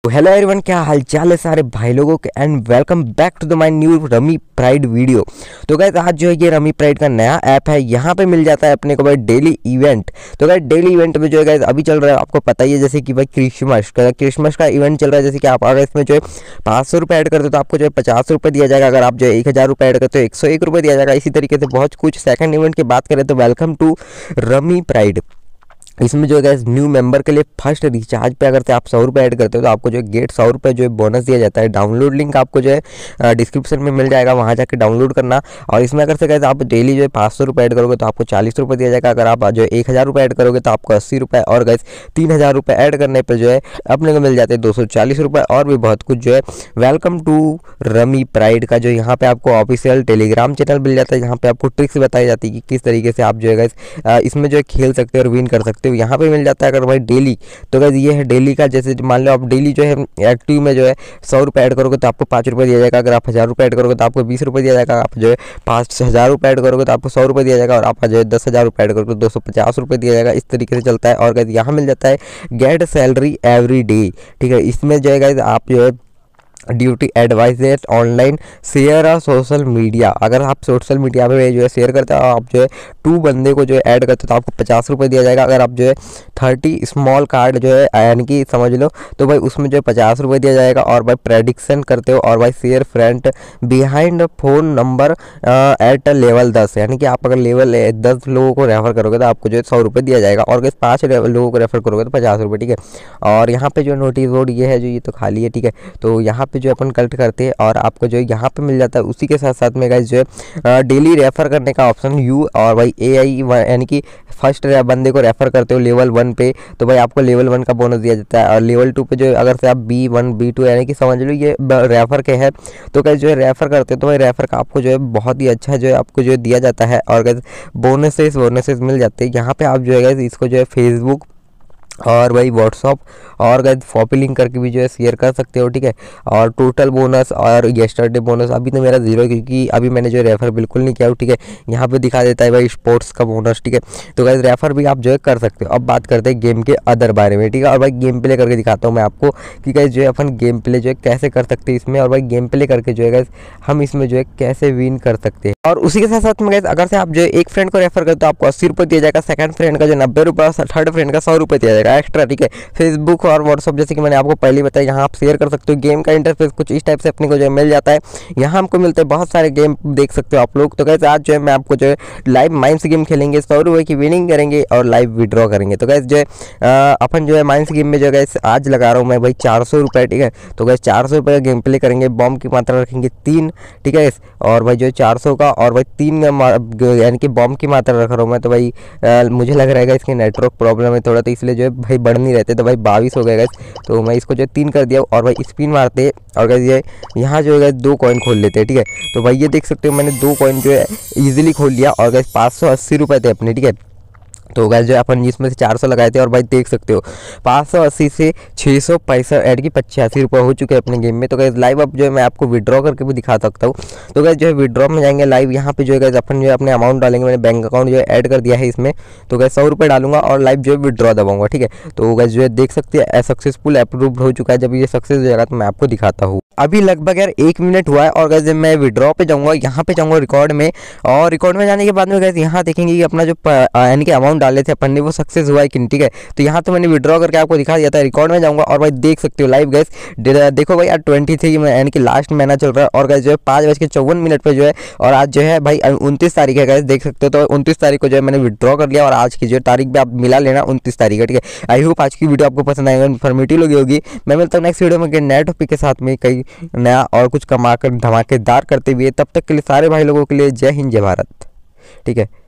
तो hello everyone, क्या हालचाल है सारे भाई लोगों के and welcome back to the my new rummy pride video. तो गाइस आज जो है ये रमी प्राइड का नया ऐप है, यहाँ पे मिल जाता है अपने को भाई डेली इवेंट। तो गाइस डेली इवेंट में जो है गाइस अभी चल रहा है, आपको पता ही है, जैसे कि भाई क्रिसमस का इवेंट चल रहा है। जैसे कि आप अगर इसमें जो है 500 रुपये ऐड करते हो तो आपको जो है 50 रुपये दिया जाएगा। अगर आप जो है 1000 रुपये ऐड करते हो 101 रुपये दिया जाएगा। इसी तरीके से बहुत कुछ। सेकंड इवेंट की बात करें तो वेलकम टू रमी प्राइड, इसमें जो है न्यू मेंबर के लिए फर्स्ट रिचार्ज पे अगर से आप 100 रुपये ऐड करते हो तो आपको जो है गेट 100 रुपये जो है बोनस दिया जाता है। डाउनलोड लिंक आपको जो है डिस्क्रिप्शन में मिल जाएगा, वहाँ जाके डाउनलोड करना। और इसमें अगर से कहते आप डेली जो है 500 रुपये ऐड करोगे तो आपको 40 रुपये दिया जाएगा। अगर आप जो है 1000 रुपये ऐड करोगे तो आपको 80 रुपये, और गैस 3000 रुपये ऐड करने पर जो है अपने को मिल जाते हैं 240 रुपये, और भी बहुत कुछ जो है। वेलकम टू रमी प्राइड का जो यहाँ पे आपको ऑफिशियल टेलीग्राम चैनल मिल जाता है, यहाँ पे आपको ट्रिक्स बताई जाती है कि किस तरीके से आप जो है गैस इसमें जो है खेल सकते हो और विन कर सकते हो। यहाँ पे मिल जाता है अगर भाई डेली, तो गाइस ये है डेली का। जैसे मान लो आप डेली जो है एक्टिव में जो है 100 रुपये ऐड करोगे तो आपको 5 रुपये दिया जाएगा। अगर आप 1000 रुपये ऐड करोगे तो आपको 20 रुपये दिया जाएगा। आप जो है 5000 रुपये ऐड करोगे तो आपको 100 रुपये दिया जाएगा। और आप जो है 10,000 रुपये ऐड करोगे तो 250 रुपये दिया जाएगा। इस तरीके से चलता है। और गाइस यहाँ मिल जाता है गेट सैलरी एवरी डे, ठीक है। इसमें जो है गाइस आप जो है ड्यूटी एडवाइजेट ऑनलाइन शेयर और सोशल मीडिया, अगर आप सोशल मीडिया पे जो है शेयर करते हो, आप जो है 2 बंदे को जो है ऐड करते हो तो आपको 50 रुपये दिया जाएगा। अगर आप जो है 30 स्मॉल कार्ड जो है यानी कि समझ लो तो भाई उसमें जो है 50 रुपये दिया जाएगा। और भाई प्रेडिक्शन करते हो और भाई share friend behind phone number at level 10, यानी कि आप अगर लेवल 10 लोगों को रेफर करोगे तो आपको जो है 100 रुपये दिया जाएगा। और अगर 5 लोगों को रेफर करोगे तो 50 रुपये, ठीक है। और यहाँ पे जो नोटिस बोर्ड ये है, जो ये तो खाली है, ठीक है। तो यहाँ पे जो अपन कलेक्ट करते हैं और आपको जो है यहाँ पे मिल जाता है। उसी के साथ साथ में गाइस जो है डेली रेफर करने का ऑप्शन यू, और भाई AI यानी कि फर्स्ट बंदे को रेफर करते हो लेवल 1 पे तो भाई आपको लेवल 1 का बोनस दिया जाता है। और लेवल 2 पे जो अगर से आप B1 B2 यानी कि समझ लो ये रेफर के है, तो गाइस जो है रेफर करते हो तो भाई रेफर का आपको जो है बहुत ही अच्छा जो है आपको जो है दिया जाता है। और गाइस बोनसेस मिल जाते हैं। यहाँ पे आप जो है गाइस इसको जो है फेसबुक और भाई व्हाट्सअप और गाइस कॉपी लिंक करके भी जो है शेयर कर सकते हो, ठीक है। और टोटल बोनस और येस्टरडे बोनस अभी तो मेरा 0 है क्योंकि अभी मैंने जो रेफर बिल्कुल नहीं किया हो, ठीक है। यहाँ पे दिखा देता है भाई स्पोर्ट्स का बोनस, ठीक है। तो गाइस रेफर भी आप जो है कर सकते हो। अब बात करते हैं गेम के अदर बारे में, ठीक है। और भाई गेम प्ले करके दिखाता हूँ मैं आपको कि गाइस जो है अपन गेम प्ले जो है कैसे कर सकते हैं इसमें, और भाई गेम प्ले करके जो है गाइस हम इसमें जो है कैसे विन कर सकते हैं। और उसी के साथ साथ में गाइस अगर से आप जो है एक फ्रेंड को रेफर करते हो तो आपको 80 रुपये दिया जाएगा। सेकंड फ्रेंड का जो 90 रुपये, थर्ड फ्रेंड का 100 रुपये दिया जाएगा एक्स्ट्रा, ठीक है। फेसबुक और व्हाट्सअप जैसे कि मैंने आपको पहले बताया, यहाँ आप शेयर कर सकते हो। गेम का इंटरफेस कुछ इस टाइप से अपने को जो है मिल जाता है। यहाँ हमको मिलते हैं बहुत सारे गेम, देख सकते हो आप लोग। तो गाइस आज जो है मैं आपको जो है लाइव माइंस गेम खेलेंगे, 100 रुपये की विनिंग करेंगे और लाइव विड्रॉ करेंगे। तो गाइस जो है अपन जो है माइंस गेम में जो है आज लगा रहा हूँ मैं भाई 400 रुपये, ठीक है। तो गाइस 400 रुपये का गेम प्ले करेंगे। बॉम्ब की मात्रा रखेंगे 3, ठीक है। और भाई जो है 400 का और भाई 3 यानी कि बॉम्ब की मात्रा रख रहा हूँ मैं। तो भाई मुझे लग रहा है इसकी नेटवर्क प्रॉब्लम है थोड़ा, तो इसलिए जो है भाई बढ़ नहीं रहते। तो भाई 22 हो गए गाइस, तो मैं इसको जो है 3 कर दिया। और भाई स्पिन मारते और गाइस ये यहाँ जो है 2 कॉइन खोल लेते हैं, ठीक है। तो भाई ये देख सकते हो मैंने 2 कॉइन जो है ईजिली खोल लिया। और गाइस 580 रुपये थे अपने, ठीक है। तो गाइस जो अपन इसमें से 400 लगाए थे और भाई देख सकते हो 580 से 600 पैसा ऐड की 85 रुपये हो चुके हैं अपने गेम में। तो गाइस लाइव अब जो है मैं आपको विड्रॉ करके भी दिखा सकता हूँ। तो गाइस जो है विड्रॉ में जाएंगे लाइव, यहाँ पे जो है गाइस अपन जो है अपने अमाउंट डालेंगे। मैंने बैंक अकाउंट जो है ऐड कर दिया है इसमें। तो गाइस 100 रुपये डालूंगा और लाइव जो है विड्रॉ दबाऊंगा, ठीक है। तो गाइस जो है देख सकते हैं सक्सेसफुल अप्रूव्ड हो चुका है। जब ये सक्सेस हो जाएगा तो मैं आपको दिखाता हूँ। अभी लगभग यार 1 मिनट हुआ है। और गाइस जब मैं विड्रॉ पे जाऊँगा, यहाँ पे जाऊँगा रिकॉर्ड में, और रिकॉर्ड में जाने के बाद में गाइस यहाँ देखेंगे कि अपना जो यानी कि अमाउंट डाले थे अपन ने वो सक्सेस हुआ है कि नहीं, ठीक है। तो यहाँ तो मैंने विड्रॉ करके आपको दिखा दिया था। रिकॉर्ड में जाऊँगा और भाई देख सकते हो लाइव गाइस देखो भाई यार 23 में यानी कि लास्ट महीना चल रहा है। और गाइस जो है 5:54 पे जो है, और आज जो है भाई 29 तारीख है गाइस, देख सकते हो। तो 29 तारीख को जो है मैंने विड्रॉ कर लिया। और आज की जो तारीख भी आप मिला लेना 29 तारीख है, ठीक है। आई होप आज की वीडियो आपको पसंद आएगा, इन्फॉर्मेटिव लगी होगी। मैं मिलता हूँ नेक्स्ट वीडियो में नए टॉपिक के साथ में, कई नया और कुछ कमाकर धमाकेदार करते हुए। तब तक के लिए सारे भाई लोगों के लिए जय हिंद जय भारत, ठीक है।